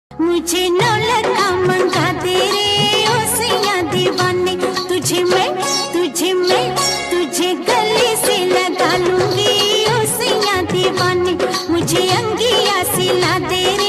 मुझे नौलखा मंगा दे रे ओ सैया दीवाने, तुझे गले से लगा लूंगी ओ सैया दीवाने, मुझे अंगिया सिला दे रे।